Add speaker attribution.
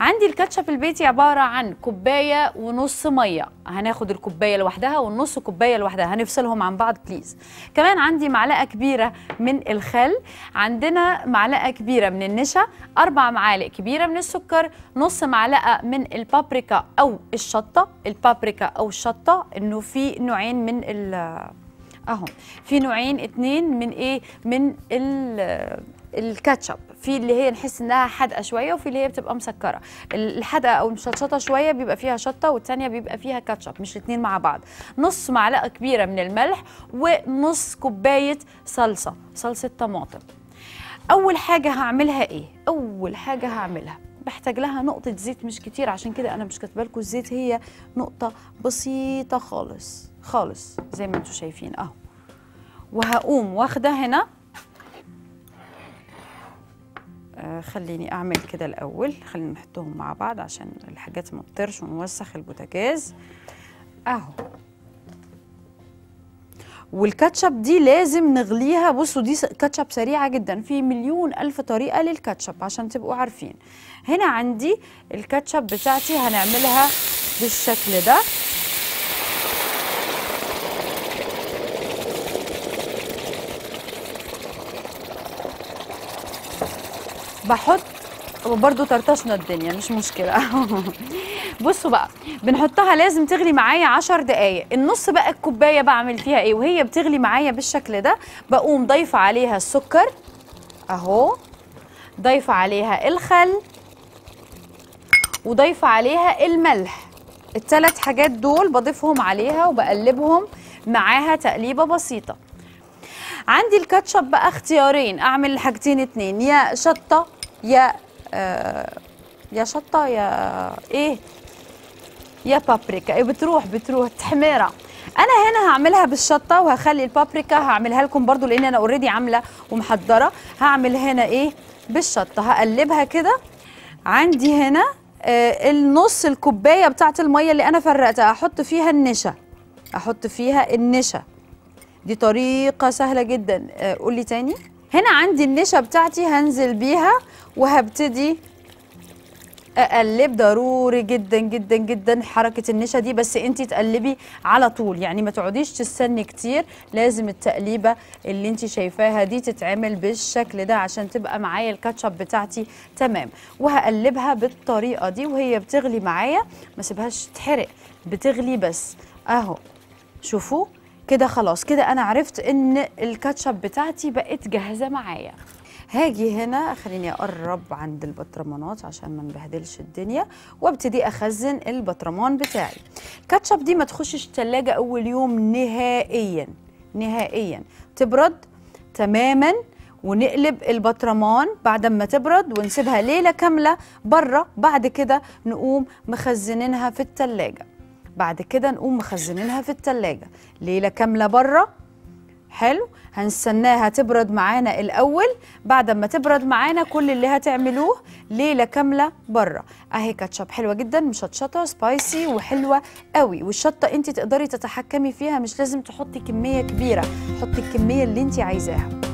Speaker 1: عندي الكاتشب البيتي عباره عن كوبايه ونص ميه، هناخد الكوبايه لوحدها والنص كوبايه لوحدها، هنفصلهم عن بعض بليز. كمان عندي معلقه كبيره من الخل، عندنا معلقه كبيره من النشا، 4 معالق كبيره من السكر، نص معلقه من البابريكا او الشطه. البابريكا او الشطه انه في نوعين من اهو، في نوعين 2 من ايه، من الكاتشب، في اللي هي نحس انها حادقه شويه وفي اللي هي بتبقى مسكره. الحادقه او المشطشطه شويه بيبقى فيها شطه والثانيه بيبقى فيها كاتشب، مش الاثنين مع بعض. نص معلقه كبيره من الملح ونص كوبايه صلصه طماطم. اول حاجه هعملها ايه؟ اول حاجه هعملها بحتاج لها نقطه زيت، مش كتير، عشان كده انا مش كاتبه لكم الزيت، هي نقطه بسيطه خالص خالص زي ما انتم شايفين اهو. وهقوم واخده هنا، خليني اعمل كده الاول، خلينا نحطهم مع بعض عشان الحاجات ما تطيرش ونوسخ البوتاجاز اهو. والكاتشب دي لازم نغليها، بصوا دي كاتشب سريعه جدا، في مليون الف طريقه للكاتشب عشان تبقوا عارفين. هنا عندي الكاتشب بتاعتي هنعملها بالشكل ده. بحط وبرده طرطشنا الدنيا مش مشكله. بصوا بقى، بنحطها لازم تغلي معايا 10 دقايق. النص بقى الكوبايه بعمل فيها ايه وهي بتغلي معايا بالشكل ده؟ بقوم ضايفه عليها السكر اهو، ضايفه عليها الخل، وضايفه عليها الملح. ال3 حاجات دول بضيفهم عليها وبقلبهم معاها تقليبه بسيطه. عندي الكاتشب بقى اختيارين، اعمل حاجتين 2، يا شطه يا شطه يا ايه، يا بابريكا. بتروح تحميره. انا هنا هعملها بالشطه وهخلي البابريكا هعملها لكم برضو لان انا اوريدي عامله ومحضره. هعمل هنا ايه بالشطه، هقلبها كده. عندي هنا النص الكوبايه بتاعت الميه اللي انا فرقتها احط فيها النشا. دي طريقة سهلة جدا. قولي تاني. هنا عندي النشا بتاعتي هنزل بيها وهبتدي اقلب. ضروري جدا جدا جدا حركة النشا دي، بس انتي تقلبي على طول، يعني ما تقعديش تستني كتير. لازم التقليبة اللي انتي شايفاها دي تتعمل بالشكل ده عشان تبقى معايا الكاتشب بتاعتي تمام. وهقلبها بالطريقة دي وهي بتغلي معايا، ما سيبهاش تتحرق، بتغلي بس اهو. شوفوا كده خلاص، كده انا عرفت ان الكاتشب بتاعتي بقت جاهزه معايا. هاجي هنا، خليني اقرب عند البطرمانات عشان ما نبهدلش الدنيا، وابتدي اخزن البطرمان بتاعي. الكاتشب دي ما تخشش الثلاجه اول يوم نهائيا نهائيا، تبرد تماما ونقلب البطرمان بعد ما تبرد ونسيبها ليله كامله بره. بعد كده نقوم مخزنينها في الثلاجه، بعد كده نقوم مخزنينها في التلاجة ليلة كاملة بره. حلو، هنستناها تبرد معانا الأول. بعد ما تبرد معانا كل اللي هتعملوه ليلة كاملة بره. اهي كاتشب حلوة جدا، مشطشطة سبايسي وحلوة قوي. والشطة انت تقدري تتحكمي فيها، مش لازم تحطي كمية كبيرة، حطي الكمية اللي انت عايزاها.